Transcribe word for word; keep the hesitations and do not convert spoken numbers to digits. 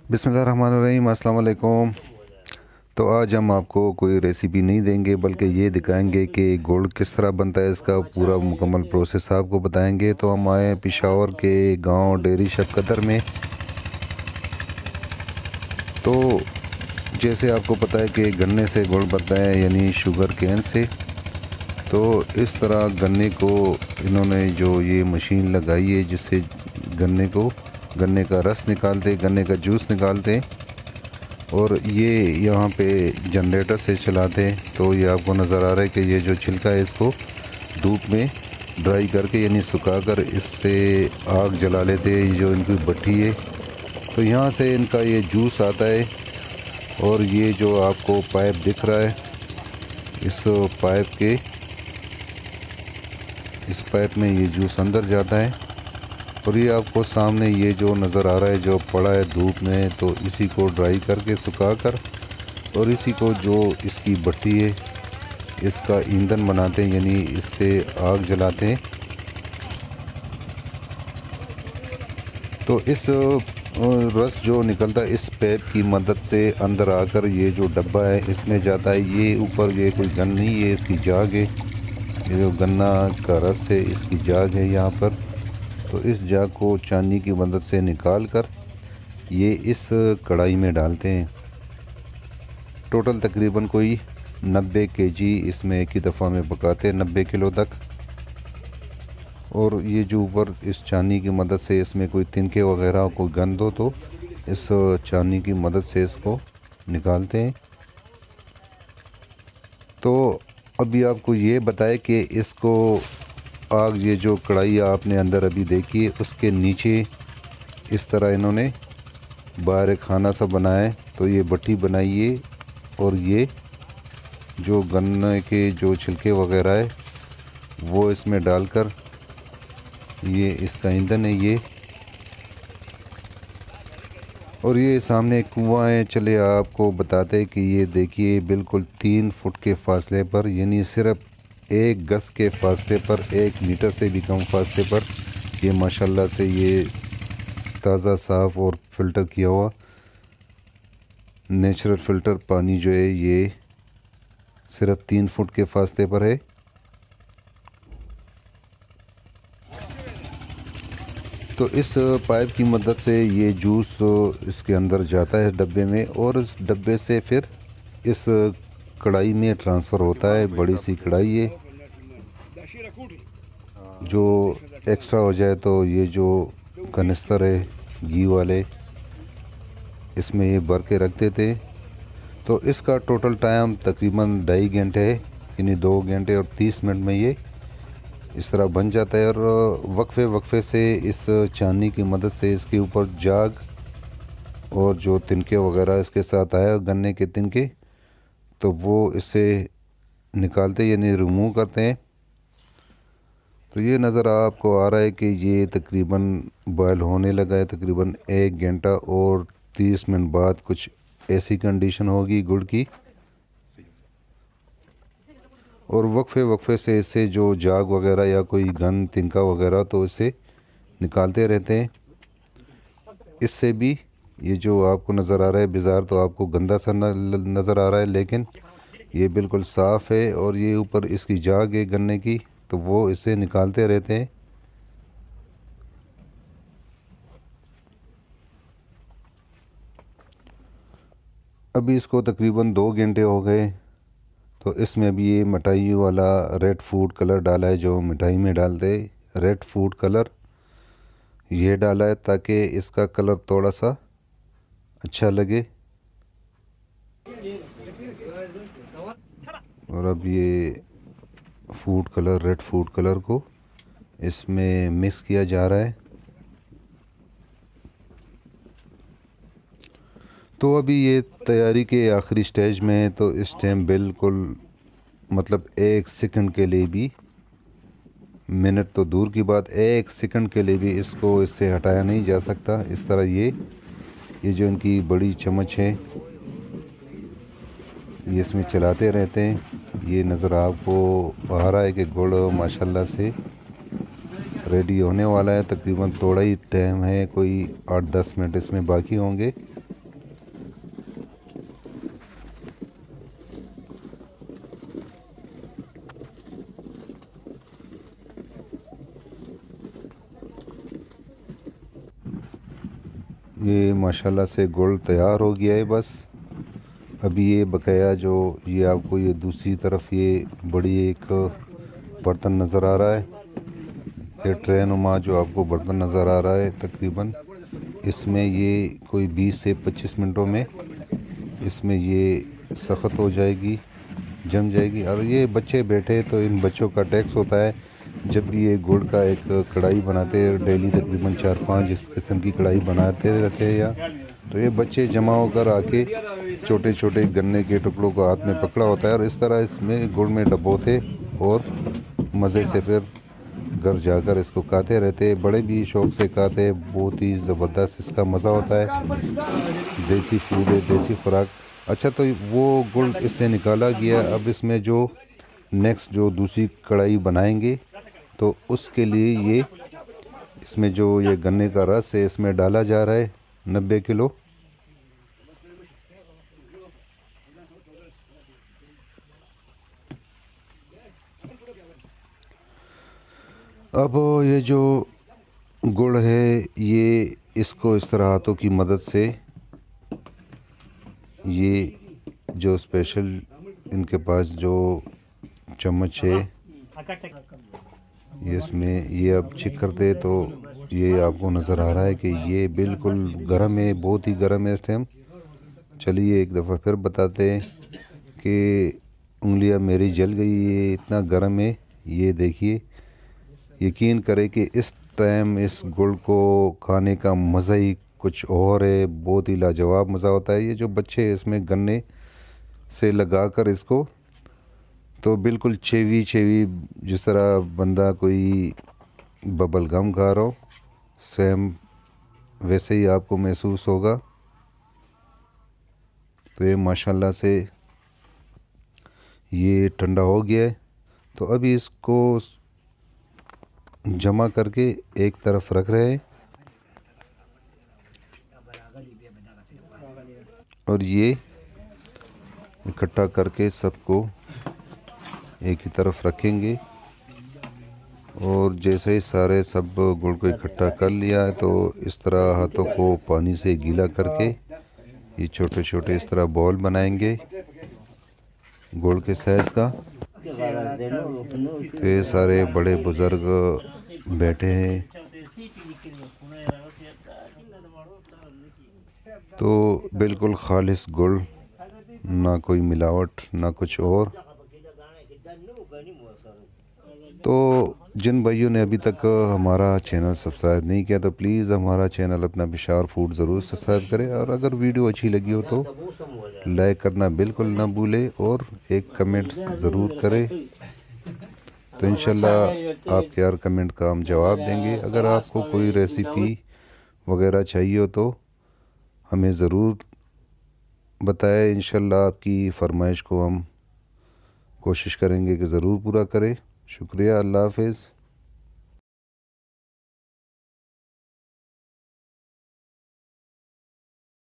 बिस्मिल्लाहिर्रहमानिर्रहीम, अस्सलाम वालेकुम। तो आज हम आपको कोई रेसिपी नहीं देंगे बल्कि ये दिखाएंगे कि गुड़ किस तरह बनता है, इसका पूरा मुकम्मल प्रोसेस आपको बताएंगे। तो हम आए पेशावर के गांव डेरी शब कदर में। तो जैसे आपको पता है कि गन्ने से गुड़ बनता है, यानी शुगर केन से। तो इस तरह गन्ने को इन्होंने जो ये मशीन लगाई है जिससे गन्ने को गन्ने का रस निकालते, गन्ने का जूस निकालते, और ये यहाँ पे जनरेटर से चलाते हैं। तो ये आपको नज़र आ रहा है कि ये जो छिलका है इसको धूप में ड्राई करके यानी सुखाकर इससे आग जला लेते हैं। जो इनकी भट्टी है, तो यहाँ से इनका ये जूस आता है। और ये जो आपको पाइप दिख रहा है, इस पाइप के इस पाइप में ये जूस अंदर जाता है। और ये आपको सामने ये जो नज़र आ रहा है जो पड़ा है धूप में, तो इसी को ड्राई करके सुखा कर और इसी को जो इसकी भट्टी है इसका ईंधन बनाते हैं, यानी इससे आग जलाते हैं। तो इस रस जो निकलता है इस पाइप की मदद से अंदर आकर ये जो डब्बा है इसमें जाता है। ये ऊपर ये कोई गन नहीं है, इसकी जाग है। ये जो गन्ना का रस है इसकी जाग है यहाँ पर। तो इस जाग को चांदी की मदद से निकाल कर ये इस कढ़ाई में डालते हैं। टोटल तकरीबन कोई नब्बे केजी इसमें एक ही दफ़ा में पकाते हैं, नब्बे किलो तक। और ये जो ऊपर इस चांदी की मदद से इसमें कोई तिनके वगैरह कोई गंद हो तो इस चांदी की मदद से इसको निकालते हैं। तो अभी आपको ये बताए कि इसको आग, ये जो कढ़ाई आपने अंदर अभी देखी है उसके नीचे इस तरह इन्होंने बाहर एक खाना सा बनाया है। तो ये भट्टी बनाई है और ये जो गन्ने के जो छिलके वगैरह है वो इसमें डालकर ये इसका ईंधन है ये। और ये सामने एक कुआं है। चले आपको बताते हैं कि ये देखिए बिल्कुल तीन फुट के फासले पर, यानी सिर्फ एक गज के फासले पर, एक मीटर से भी कम फासले पर ये माशाल्लाह से ये ताज़ा साफ़ और फ़िल्टर किया हुआ नेचुरल फ़िल्टर पानी जो है ये सिर्फ तीन फुट के फासले पर है। तो इस पाइप की मदद से ये जूस इसके अंदर जाता है डब्बे में, और इस डब्बे से फिर इस कढ़ाई में ट्रांसफ़र होता है। बड़ी सी कढ़ाई है, जो एक्स्ट्रा हो जाए तो ये जो कनिस्तर है घी वाले इसमें ये भर के रख देते हैं। तो इसका टोटल टाइम तकरीबन ढाई घंटे है, यानी दो घंटे और तीस मिनट में ये इस तरह बन जाता है। और वक्फे वक्फे से इस चांदी की मदद से इसके ऊपर जाग और जो तिनके वगैरह इसके साथ आए गन्ने के तिनके, तो वो इससे निकालते यानी रिमूव करते हैं। तो ये नज़र आपको आ रहा है कि ये तकरीबन बॉयल होने लगा है। तकरीबन एक घंटा और तीस मिनट बाद कुछ ऐसी कंडीशन होगी गुड़ की। और वक्फे वक्फे से इससे जो जाग वगैरह या कोई गंद तिनका वगैरह तो इससे निकालते रहते हैं। इससे भी ये जो आपको नज़र आ रहा है बाज़ार तो आपको गंदा सा नज़र आ रहा है, लेकिन ये बिल्कुल साफ़ है। और ये ऊपर इसकी जाग है गन्ने की, तो वो इससे निकालते रहते हैं। अभी इसको तकरीबन दो घंटे हो गए। तो इसमें अभी ये मिठाई वाला रेड फूड कलर डाला है, जो मिठाई में डालते हैं रेड फूड कलर, ये डाला है ताकि इसका कलर थोड़ा सा अच्छा लगे। और अब ये food colour, red food colour को इसमें मिक्स किया जा रहा है। तो अभी ये तैयारी के आखिरी स्टेज में है। तो इस टाइम बिल्कुल मतलब एक सेकंड के लिए भी, मिनट तो दूर की बात, एक सेकंड के लिए भी इसको इससे हटाया नहीं जा सकता। इस तरह ये ये जो इनकी बड़ी चम्मच है ये इसमें चलाते रहते हैं। ये नज़र आपको आ रहा है कि गुड़ माशाल्लाह से रेडी होने वाला है। तकरीबन थोड़ा ही टाइम है, कोई आठ दस मिनट इसमें बाकी होंगे। ये माशाल्लाह से गुड़ तैयार हो गया है। बस अभी ये बकाया जो ये आपको ये दूसरी तरफ ये बड़ी एक बर्तन नज़र आ रहा है, ये ट्रे नुमा जो आपको बर्तन नज़र आ रहा है, तकरीबन इसमें ये कोई बीस से पच्चीस मिनटों में इसमें ये सख्त हो जाएगी, जम जाएगी। और ये बच्चे बैठे तो इन बच्चों का टैक्स होता है। जब भी ये गुड़ का एक कढ़ाई बनाते हैं, डेली तकरीबन चार पांच इस किस्म की कढ़ाई बनाते रहते हैं या तो ये बच्चे जमा होकर आके छोटे छोटे गन्ने के टुकड़ों को हाथ में पकड़ा होता है और इस तरह इसमें गुड़ में डबोते और मज़े से फिर घर जाकर इसको खाते रहते। बड़े भी शौक़ से खाते हैं, बहुत ही ज़बरदस्त इसका मज़ा होता है। देसी फूड है, देसी खुराक। अच्छा, तो वो गुड़ इससे निकाला गया। अब इसमें जो नेक्स्ट जो दूसरी कढ़ाई बनाएंगे तो उसके लिए ये इसमें जो ये गन्ने का रस है इसमें डाला जा रहा है नब्बे किलो। अब ये जो गुड़ है ये इसको इस तरह हाथों की मदद से ये जो स्पेशल इनके पास जो चम्मच है ये इसमें ये अब चेक करते तो ये आपको नज़र आ रहा है कि ये बिल्कुल गर्म है, बहुत ही गर्म है इस टाइम। चलिए एक दफ़ा फिर बताते हैं कि उंगलियां मेरी जल गई, ये इतना गर्म है। ये देखिए, यकीन करें कि इस टाइम इस गुड़ को खाने का मज़ा ही कुछ और है, बहुत ही लाजवाब मज़ा होता है। ये जो बच्चे इसमें गन्ने से लगाकर इसको तो बिल्कुल चेवी चेवी जिस तरह बंदा कोई बबल गम खा रहा हो, सेम वैसे ही आपको महसूस होगा। तो ये माशाल्लाह से ये ठंडा हो गया है। तो अभी इसको जमा करके एक तरफ रख रहे हैं और ये इकट्ठा करके सबको एक ही तरफ रखेंगे। और जैसे ही सारे सब गुड़ को इकट्ठा कर लिया है तो इस तरह हाथों को पानी से गीला करके ये छोटे छोटे इस तरह बॉल बनाएंगे गुड़ के साइज़ का। तो ये सारे बड़े बुज़ुर्ग बैठे हैं तो बिल्कुल खालिस गुड़, ना कोई मिलावट ना कुछ और। तो जिन भाइयों ने अभी तक हमारा चैनल सब्सक्राइब नहीं किया तो प्लीज़ हमारा चैनल अपना पेशावर फूड ज़रूर सब्सक्राइब करें। और अगर वीडियो अच्छी लगी हो तो लाइक करना बिल्कुल ना भूलें और एक कमेंट ज़रूर करें। तो इंशाल्लाह आपके हर कमेंट का हम जवाब देंगे। अगर आपको कोई रेसिपी वगैरह चाहिए हो तो हमें ज़रूर बताएं। इंशाल्लाह आपकी फरमाइश को हम कोशिश करेंगे कि ज़रूर पूरा करें। शुक्रिया, अल्लाह हाफ़िज़।